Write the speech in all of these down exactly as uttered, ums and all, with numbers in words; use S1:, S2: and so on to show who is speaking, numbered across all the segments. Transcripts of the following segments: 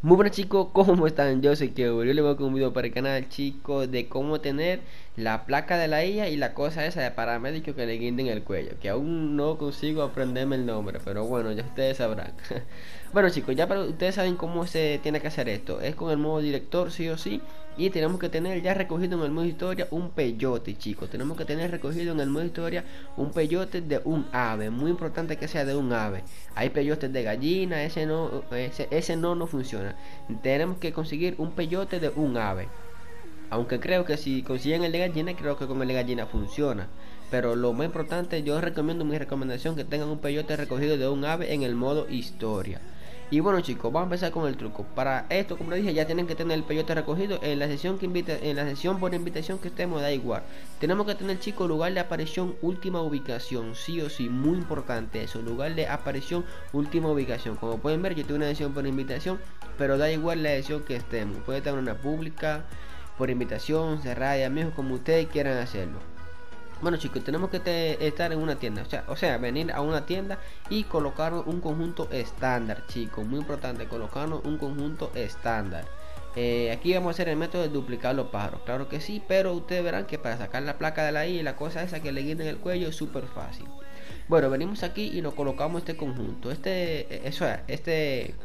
S1: Muy buenas chicos, ¿cómo están? Yo soy Keo, yo les voy con un video para el canal chicos de cómo tener la placa de la I A y la cosa esa de paramédico que le guinden el cuello, que aún no consigo aprenderme el nombre, pero bueno, ya ustedes sabrán. Bueno chicos, ya para ustedes saben cómo se tiene que hacer esto, es con el modo director sí o sí, y tenemos que tener ya recogido en el modo historia un peyote chicos, tenemos que tener recogido en el modo historia un peyote de un ave, muy importante que sea de un ave. Hay peyotes de gallina, ese no, ese, ese no no funciona. Tenemos que conseguir un peyote de un ave. Aunque creo que si consiguen el de gallina, creo que con el de gallina funciona. Pero lo más importante, yo recomiendo mi recomendación que tengan un peyote recogido de un ave en el modo historia. Y bueno chicos, vamos a empezar con el truco. Para esto, como les dije, ya tienen que tener el peyote recogido en la sesión que invita, en la sesión por invitación que estemos, da igual. Tenemos que tener chicos lugar de aparición, última ubicación, sí o sí, muy importante eso, lugar de aparición, última ubicación. Como pueden ver, yo tengo una sesión por invitación, pero da igual la sesión que estemos. Puede estar una pública, por invitación, cerrada de amigos, como ustedes quieran hacerlo. Bueno chicos, tenemos que te, estar en una tienda, o sea, o sea, venir a una tienda y colocarnos un conjunto estándar, chicos, muy importante, colocarnos un conjunto estándar. Eh, aquí vamos a hacer el método de duplicar los pájaros, claro que sí, pero ustedes verán que para sacar la placa de la I y la cosa esa que le guinda en el cuello es súper fácil. Bueno, venimos aquí y nos colocamos este conjunto, este, eso es, este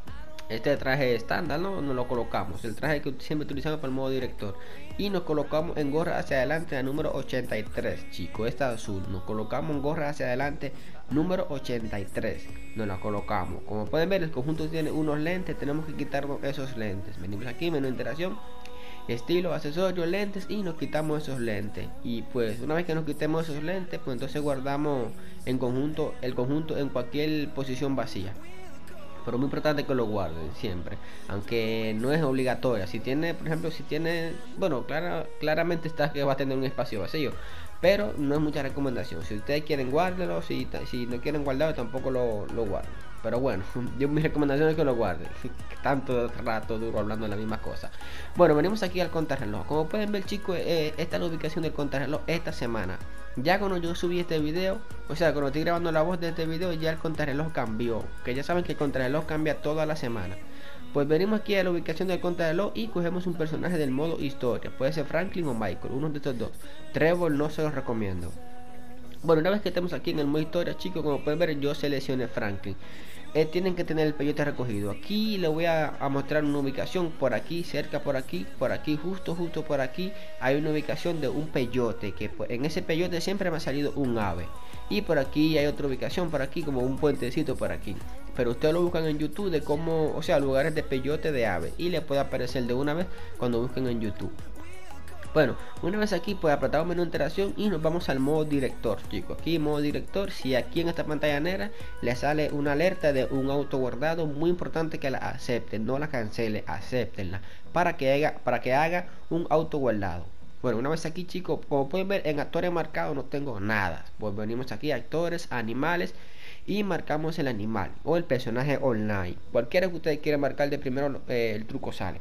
S1: este traje estándar, ¿no? Nos lo colocamos, el traje que siempre utilizamos para el modo director, y nos colocamos en gorra hacia adelante la número ochenta y tres, chicos, esta azul, nos colocamos en gorra hacia adelante número ochenta y tres, nos la colocamos. Como pueden ver, el conjunto tiene unos lentes, tenemos que quitarnos esos lentes. Venimos aquí, menú interacción, estilo, accesorios, lentes, y nos quitamos esos lentes. Y pues una vez que nos quitemos esos lentes, pues entonces guardamos en conjunto el conjunto en cualquier posición vacía, pero muy importante que lo guarden siempre, aunque no es obligatoria. Si tiene, por ejemplo, si tiene, bueno, clara, claramente está que va a tener un espacio vacío, pero no es mucha recomendación. Si ustedes quieren guárdenlo, si, si no quieren guardarlo tampoco lo, lo guarden. Pero bueno, yo mi recomendación es que lo guarden. Tanto rato duro hablando de la misma cosa. Bueno, venimos aquí al contrarreloj. Como pueden ver chicos, eh, esta es la ubicación del contrarreloj esta semana. Ya cuando yo subí este video, o sea, cuando estoy grabando la voz de este video, ya el contrarreloj cambió. Que ya saben que el contrarreloj cambia toda la semana. Pues venimos aquí a la ubicación del contrarreloj y cogemos un personaje del modo historia. Puede ser Franklin o Michael, uno de estos dos. Trevor no se los recomiendo. Bueno, una vez que estemos aquí en el modo historia, chicos, como pueden ver, yo seleccioné Franklin. Eh, tienen que tener el peyote recogido. Aquí les voy a, a mostrar una ubicación. Por aquí, cerca, por aquí, por aquí, justo, justo por aquí hay una ubicación de un peyote, que pues, en ese peyote siempre me ha salido un ave. Y por aquí hay otra ubicación, por aquí como un puentecito por aquí. Pero ustedes lo buscan en YouTube de cómo, o sea, lugares de peyote de ave, y les puede aparecer de una vez cuando busquen en YouTube. Bueno, una vez aquí pues apretamos menú interacción y nos vamos al modo director, chicos. Aquí modo director, si aquí en esta pantalla negra le sale una alerta de un auto guardado, muy importante que la acepten, no la cancele, acéptenla para que haga, para que haga un auto guardado. Bueno, una vez aquí chicos, como pueden ver en actores marcados no tengo nada. Pues venimos aquí a actores, animales, y marcamos el animal o el personaje online. Cualquiera que ustedes quieran marcar de primero, eh, el truco sale.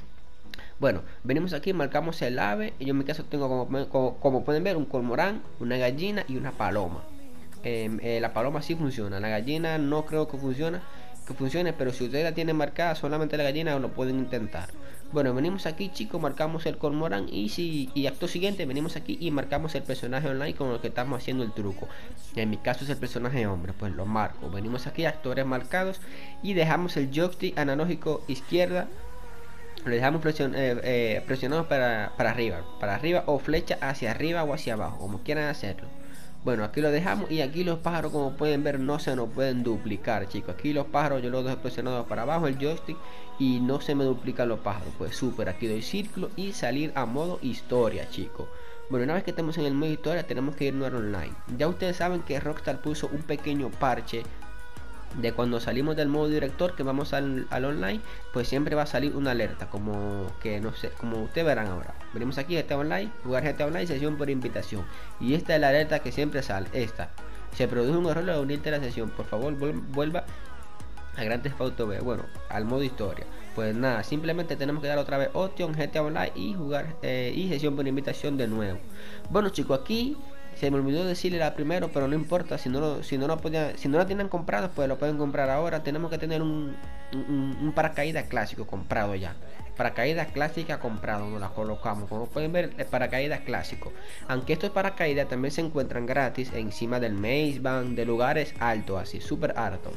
S1: Bueno, venimos aquí, marcamos el ave. Y yo en mi caso tengo como, como, como pueden ver un cormorán, una gallina y una paloma. eh, eh, La paloma sí funciona, la gallina no creo que funcione, que funcione, pero si ustedes la tienen marcada solamente la gallina lo pueden intentar. Bueno, venimos aquí chicos, marcamos el cormorán y, si, y acto siguiente venimos aquí y marcamos el personaje online con el que estamos haciendo el truco. En mi caso es el personaje hombre, pues lo marco. Venimos aquí, actores marcados, y dejamos el joystick analógico izquierda, lo dejamos presion, eh, eh, presionado para, para arriba, para arriba, o flecha hacia arriba o hacia abajo, como quieran hacerlo. Bueno, aquí lo dejamos, y aquí los pájaros, como pueden ver, no se nos pueden duplicar, chicos. Aquí los pájaros yo los dejo presionados para abajo el joystick y no se me duplican los pájaros. Pues súper, aquí doy círculo y salir a modo historia, chicos. Bueno, una vez que estemos en el modo historia tenemos que irnos al online. Ya ustedes saben que Rockstar puso un pequeño parche de cuando salimos del modo director que vamos al, al online, pues siempre va a salir una alerta, como que no sé, como ustedes verán ahora. Venimos aquí a G T A Online, jugar G T A Online, sesión por invitación, y esta es la alerta que siempre sale. Esta: se produjo un error al unirte a la sesión, por favor vuelva a Grand Theft Auto B, bueno, al modo historia. Pues nada, simplemente tenemos que dar otra vez opción G T A Online y jugar eh, y sesión por invitación de nuevo. Bueno chicos, aquí se me olvidó decirle la primero, pero no importa. Si no lo, si no lo podían, si no lo tienen comprado, pues lo pueden comprar ahora. Tenemos que tener un, un, un paracaídas clásico comprado ya. Paracaídas clásica comprado, nos la colocamos. Como pueden ver, el paracaídas clásico. Aunque estos paracaídas también se encuentran gratis encima del Maze Bank, de lugares altos, así, súper altos.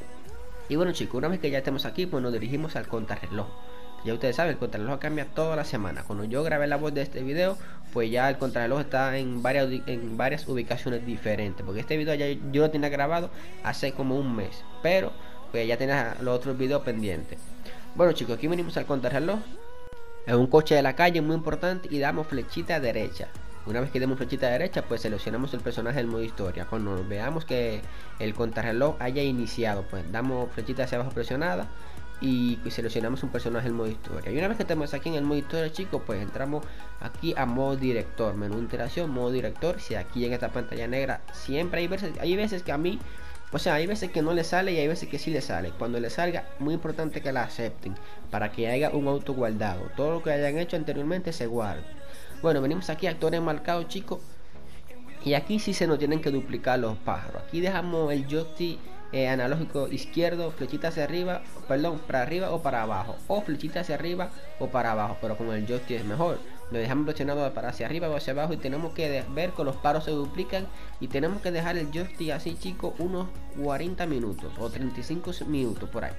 S1: Y bueno chicos, una vez que ya estemos aquí, pues nos dirigimos al contrarreloj. Ya ustedes saben, el contrarreloj cambia toda la semana. Cuando yo grabé la voz de este video, pues ya el contrarreloj está en varias, en varias ubicaciones diferentes. Porque este video ya yo lo tenía grabado hace como un mes, pero pues ya tenía los otros videos pendientes. Bueno chicos, aquí venimos al contrarreloj. Es un coche de la calle muy importante y damos flechita derecha. Una vez que demos flechita derecha, pues seleccionamos el personaje del modo historia. Cuando veamos que el contrarreloj haya iniciado, pues damos flechita hacia abajo presionada y seleccionamos un personaje del modo historia. Y una vez que estamos aquí en el modo historia, chicos, pues entramos aquí a modo director, menú interacción, modo director. Si aquí en esta pantalla negra siempre hay veces, hay veces que a mí, o sea, hay veces que no le sale y hay veces que sí le sale. Cuando le salga, muy importante que la acepten para que haya un auto guardado. Todo lo que hayan hecho anteriormente se guarda. Bueno, venimos aquí a actores marcados, chicos. Y aquí sí se nos tienen que duplicar los pájaros. Aquí dejamos el joystick eh, analógico izquierdo, flechita hacia arriba, perdón, para arriba o para abajo. O flechita hacia arriba o para abajo, pero con el joystick es mejor. Lo dejamos presionado para hacia arriba o hacia abajo y tenemos que ver que los paros se duplican. Y tenemos que dejar el joystick así, chicos, unos cuarenta minutos o treinta y cinco minutos por ahí.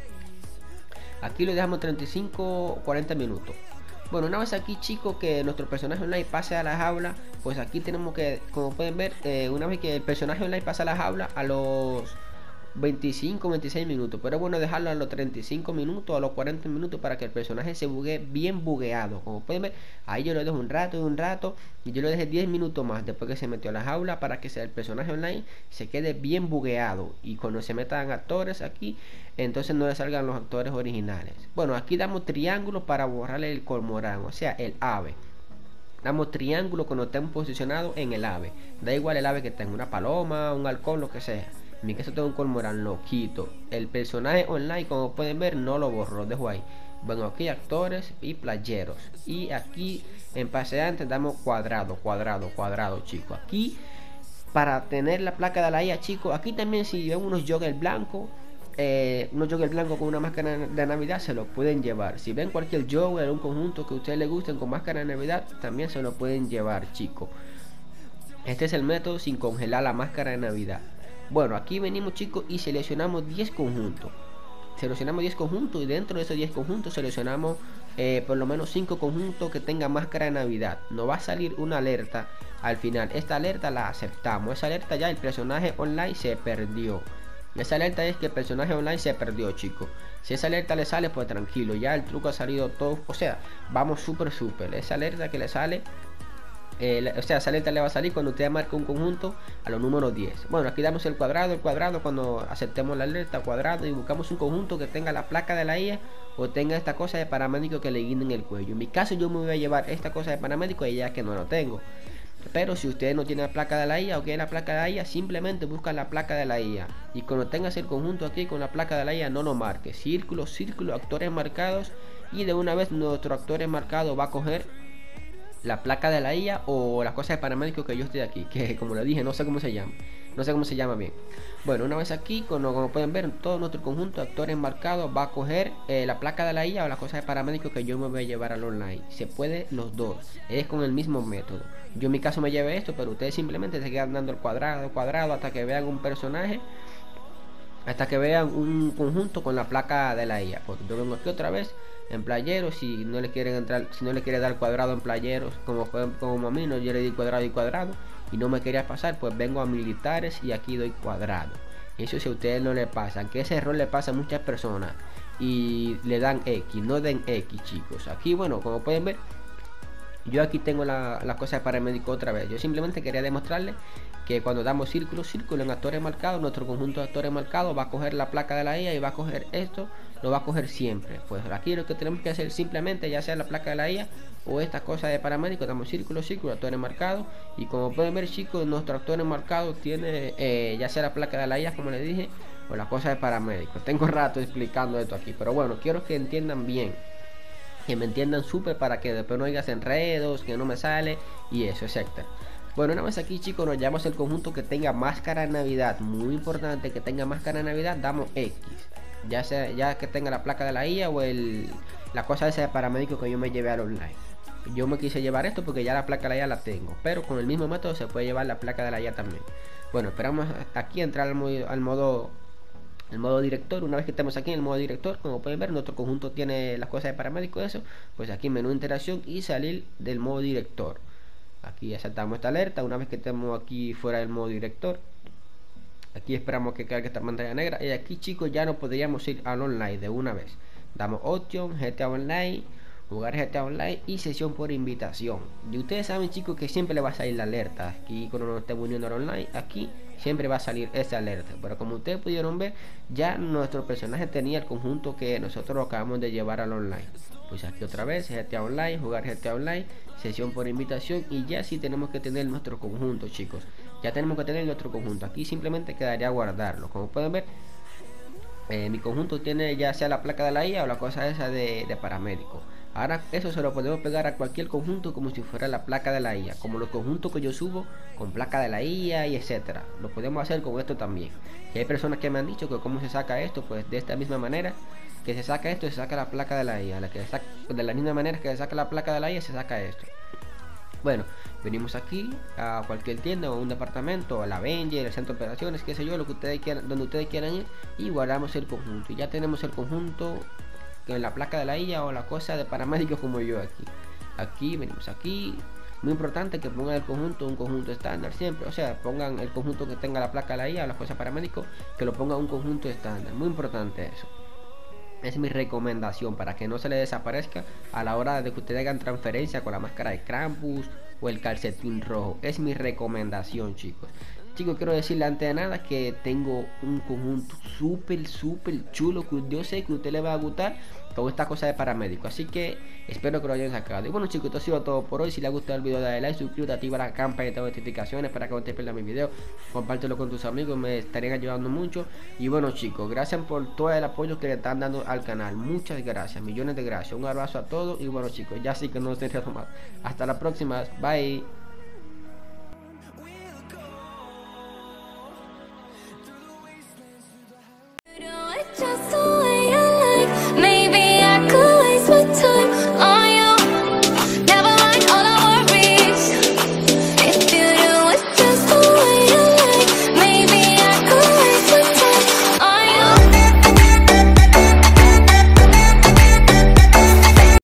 S1: Aquí lo dejamos treinta y cinco o cuarenta minutos. Bueno, una vez aquí, chicos, que nuestro personaje online pase a la jaula, pues aquí tenemos que, como pueden ver, eh, una vez que el personaje online pasa a la jaula, a los veinticinco veintiséis minutos, pero es bueno dejarlo a los treinta y cinco minutos, a los cuarenta minutos, para que el personaje se buguee bien bugueado. Como pueden ver, ahí yo lo dejo un rato y un rato, y yo lo dejé diez minutos más después que se metió a la jaula, para que sea el personaje online se quede bien bugueado, y cuando se metan actores aquí, entonces no le salgan los actores originales. Bueno, aquí damos triángulo para borrarle el cormorán, o sea, el ave. Damos triángulo cuando estemos posicionados en el ave. Da igual el ave que tenga, una paloma, un halcón, lo que sea. En mi caso tengo un cormorán, lo quito. El personaje online, como pueden ver, no lo borro, lo dejo ahí. Bueno, aquí actores y playeros. Y aquí en paseantes damos cuadrado, cuadrado, cuadrado, chicos. Aquí, para tener la placa de la I A, chicos, aquí también si ven unos joggers blancos, eh, unos joggers blancos con una máscara de Navidad, se lo pueden llevar. Si ven cualquier jogger, un conjunto que a ustedes les gusten con máscara de Navidad, también se lo pueden llevar, chicos. Este es el método sin congelar la máscara de Navidad. Bueno, aquí venimos, chicos, y seleccionamos diez conjuntos. Seleccionamos diez conjuntos y dentro de esos diez conjuntos seleccionamos eh, por lo menos cinco conjuntos que tengan máscara de Navidad. Nos va a salir una alerta al final. Esta alerta la aceptamos. Esa alerta ya el personaje online se perdió. Esa alerta es que el personaje online se perdió, chicos. Si esa alerta le sale, pues tranquilo. Ya el truco ha salido todo. O sea, vamos súper súper. Esa alerta que le sale... Eh, o sea, esa alerta le va a salir cuando usted marca un conjunto a los números diez. Bueno, aquí damos el cuadrado, el cuadrado cuando aceptemos la alerta, cuadrado, y buscamos un conjunto que tenga la placa de la I A o tenga esta cosa de paramédico que le guinden el cuello. En mi caso yo me voy a llevar esta cosa de paramédico y ya que no lo tengo. Pero si usted no tiene la placa de la I A o quiere la placa de la I A, simplemente busca la placa de la I A. Y cuando tengas el conjunto aquí con la placa de la I A, no lo marque. Círculo, círculo, actores marcados. Y de una vez nuestro actor marcado va a coger la placa de la I A o la cosa de paramédico que yo estoy aquí, que como le dije, no sé cómo se llama, no sé cómo se llama bien. Bueno, una vez aquí, como, como pueden ver, todo nuestro conjunto de actores marcados va a coger eh, la placa de la I A o la cosa de paramédico que yo me voy a llevar al online. Se puede los dos, es con el mismo método. Yo en mi caso me llevé esto, pero ustedes simplemente se quedan dando el cuadrado, cuadrado hasta que vean un personaje, hasta que vean un conjunto con la placa de la I A. Pues yo vengo aquí otra vez en playeros, si no le quieren entrar, si no le quiere dar cuadrado en playeros, como fue como a mí, no, yo le di cuadrado y cuadrado y no me quería pasar, pues vengo a militares y aquí doy cuadrado. Eso si a ustedes no le pasan, que ese error le pasa a muchas personas y le dan X, no den X, chicos. Aquí, bueno, como pueden ver, yo aquí tengo la, la cosa de paramédico otra vez. Yo simplemente quería demostrarles que cuando damos círculo, círculo en actores marcados, nuestro conjunto de actores marcados va a coger la placa de la I A y va a coger esto, lo va a coger siempre. Pues aquí lo que tenemos que hacer simplemente, ya sea la placa de la I A o esta cosa de paramédico, damos círculo, círculo, actores marcados. Y como pueden ver, chicos, nuestro actor marcado tiene eh, ya sea la placa de la I A, como les dije, o la cosa de paramédico. Tengo rato explicando esto aquí, pero bueno, quiero que entiendan bien, que me entiendan súper, para que después no digas enredos, que no me sale y eso, etcétera. Bueno, una vez aquí, chicos, nos llamamos el conjunto que tenga máscara de Navidad. Muy importante que tenga máscara de Navidad, damos X. Ya sea ya que tenga la placa de la I A o el la cosa esa de paramédico que yo me llevé al online. Yo me quise llevar esto porque ya la placa de la I A la tengo, pero con el mismo método se puede llevar la placa de la I A también. Bueno, esperamos hasta aquí entrar al modo, al modo el modo director. Una vez que estemos aquí en el modo director, como pueden ver, nuestro conjunto tiene las cosas de paramédico, eso, pues aquí menú interacción y salir del modo director. Aquí ya saltamos esta alerta. Una vez que estemos aquí fuera del modo director, aquí esperamos que cargue esta pantalla negra y aquí, chicos, ya no podríamos ir al online de una vez. Damos option, G T A Online, jugar G T A Online y sesión por invitación. Y ustedes saben, chicos, que siempre le va a salir la alerta aquí cuando nos estemos uniendo al online. Aquí siempre va a salir esa alerta, pero como ustedes pudieron ver, ya nuestro personaje tenía el conjunto que nosotros lo acabamos de llevar al online. Pues aquí otra vez G T A Online, jugar G T A Online, sesión por invitación, y ya sí tenemos que tener nuestro conjunto, chicos. Ya tenemos que tener nuestro conjunto. Aquí simplemente quedaría guardarlo. Como pueden ver, eh, mi conjunto tiene ya sea la placa de la I A o la cosa esa de, de paramédico. Ahora eso se lo podemos pegar a cualquier conjunto como si fuera la placa de la I A, como los conjuntos que yo subo con placa de la I A y etcétera. Lo podemos hacer con esto también. Y hay personas que me han dicho que cómo se saca esto, pues de esta misma manera que se saca esto, se saca la placa de la I A. La que saca, de la misma manera que se saca la placa de la I A, se saca esto. Bueno, venimos aquí a cualquier tienda o un departamento, a la Avenger, el centro de operaciones, qué sé yo, lo que ustedes quieran, donde ustedes quieran ir, y guardamos el conjunto. Y ya tenemos el conjunto en la placa de la I A o la cosa de paramédicos como yo aquí. Aquí, venimos aquí. Muy importante que pongan el conjunto, un conjunto estándar siempre. O sea, pongan el conjunto que tenga la placa de la I A o la cosa paramédicos, que lo pongan un conjunto estándar. Muy importante eso. Es mi recomendación para que no se le desaparezca a la hora de que ustedes hagan transferencia con la máscara de Krampus o el calcetín rojo. Es mi recomendación, chicos. Chicos, quiero decirle antes de nada que tengo un conjunto súper, súper chulo que yo sé que a usted le va a gustar con esta cosa de paramédico. Así que espero que lo hayan sacado. Y bueno, chicos, esto ha sido todo por hoy. Si les ha gustado el video, dale like, suscríbete, activa la campanita de notificaciones para que no te pierdas mi video. Compártelo con tus amigos, me estarían ayudando mucho. Y bueno, chicos, gracias por todo el apoyo que le están dando al canal. Muchas gracias, millones de gracias. Un abrazo a todos. Y bueno, chicos, ya sí que no se más. Hasta la próxima. Bye.